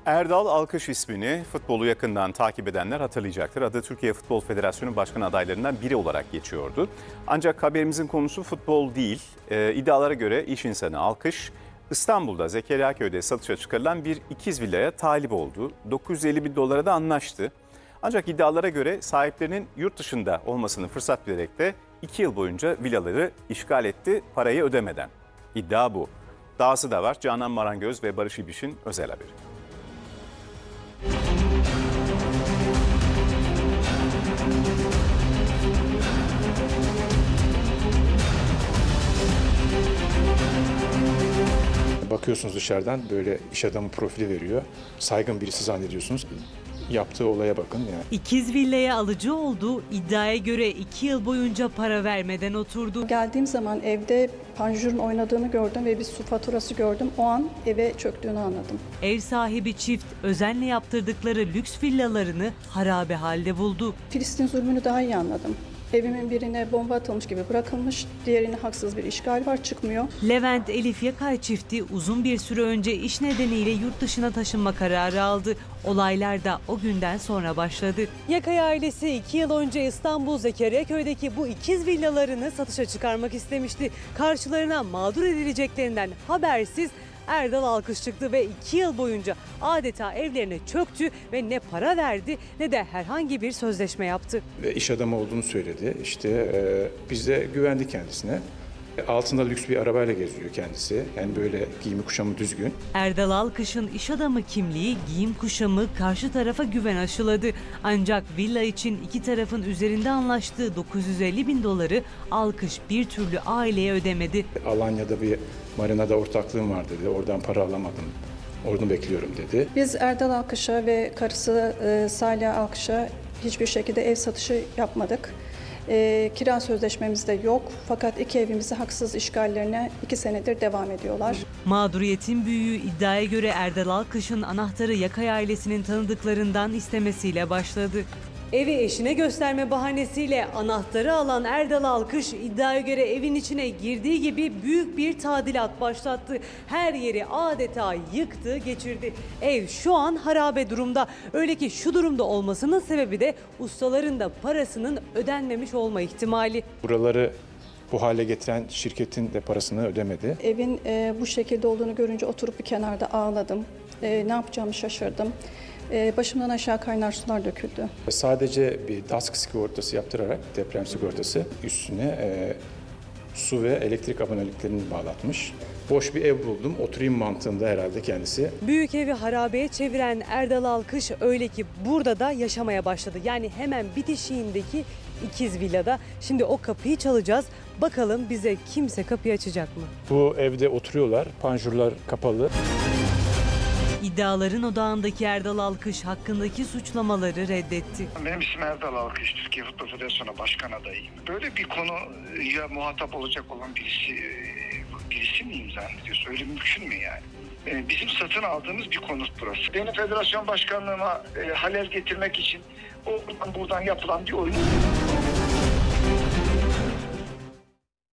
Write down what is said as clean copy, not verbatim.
Erdal Alkış ismini futbolu yakından takip edenler hatırlayacaktır. Adı Türkiye Futbol Federasyonu Başkanı adaylarından biri olarak geçiyordu. Ancak haberimizin konusu futbol değil. İddialara göre iş insanı Alkış, İstanbul'da Zekeriyaköy'de satışa çıkarılan bir ikiz villaya talip oldu. 950 bin dolara da anlaştı. Ancak iddialara göre sahiplerinin yurt dışında olmasını fırsat bilerek de 2 yıl boyunca villaları işgal etti parayı ödemeden. İddia bu. Dahası da var. Canan Marangöz ve Barış İbiş'in özel haberi. Bakıyorsunuz dışarıdan böyle iş adamı profili veriyor. Saygın birisi zannediyorsunuz. Yaptığı olaya bakın yani. İkiz villaya alıcı oldu. İddiaya göre 2 yıl boyunca para vermeden oturdu. Geldiğim zaman evde panjurun oynadığını gördüm ve bir su faturası gördüm. O an eve çöktüğünü anladım. Ev sahibi çift özenle yaptırdıkları lüks villalarını harabe halde buldu. Filistin zulmünü daha iyi anladım. Evimin birine bomba atılmış gibi bırakılmış, diğerine haksız bir işgal var, çıkmıyor. Levent Elif Yakay çifti uzun bir süre önce iş nedeniyle yurt dışına taşınma kararı aldı. Olaylar da o günden sonra başladı. Yakay ailesi 2 yıl önce İstanbul Zekeriyaköy'deki bu ikiz villalarını satışa çıkarmak istemişti. Karşılarına mağdur edileceklerinden habersiz Erdal Alkış çıktı ve 2 yıl boyunca adeta evlerine çöktü ve ne para verdi ne de herhangi bir sözleşme yaptı. Ve iş adamı olduğunu söyledi. İşte biz de güvendik kendisine. Altında lüks bir arabayla geziyor kendisi. Yani böyle giyimi kuşamı düzgün. Erdal Alkış'ın iş adamı kimliği, giyim kuşamı karşı tarafa güven aşıladı. Ancak villa için iki tarafın üzerinde anlaştığı 950 bin doları Alkış bir türlü aileye ödemedi. Alanya'da bir marinada ortaklığım var dedi. Oradan para alamadım. Onu bekliyorum dedi. Biz Erdal Alkış'a ve karısı Salih Alkış'a hiçbir şekilde ev satışı yapmadık. Kira sözleşmemiz de yok. Fakat iki evimizi haksız işgallerine 2 senedir devam ediyorlar. Mağduriyetin büyüğü iddiaya göre Erdal Alkış'ın anahtarı Yakay ailesinin tanıdıklarından istemesiyle başladı. Evi eşine gösterme bahanesiyle anahtarı alan Erdal Alkış iddiaya göre evin içine girdiği gibi büyük bir tadilat başlattı. Her yeri adeta yıktı, geçirdi. Ev şu an harabe durumda. Öyle ki şu durumda olmasının sebebi de ustaların da parasının ödenmemiş olma ihtimali. Buraları bu hale getiren şirketin de parasını ödemedi. Evin bu şekilde olduğunu görünce oturup bir kenarda ağladım. Ne yapacağımı şaşırdım. Başımdan aşağı kaynar sular döküldü. Sadece bir DASK sigortası yaptırarak deprem sigortası üstüne su ve elektrik aboneliklerini bağlatmış. Boş bir ev buldum, oturayım mantığında herhalde kendisi. Büyük evi harabeye çeviren Erdal Alkış öyle ki burada da yaşamaya başladı. Yani hemen bitişiğindeki ikiz villada. Şimdi o kapıyı çalacağız. Bakalım bize kimse kapıyı açacak mı? Bu evde oturuyorlar, panjurlar kapalı. İddiaların odağındaki Erdal Alkış hakkındaki suçlamaları reddetti. Benim ismim Erdal Alkış, Türkiye Futbol Federasyonu Başkan adayıyım. Böyle bir konuya muhatap olacak olan birisi miyim zannediyorsun? Öyle mümkün mü yani? Bizim satın aldığımız bir konut burası. Benim federasyon başkanlığıma halel getirmek için oradan buradan yapılan bir oyun.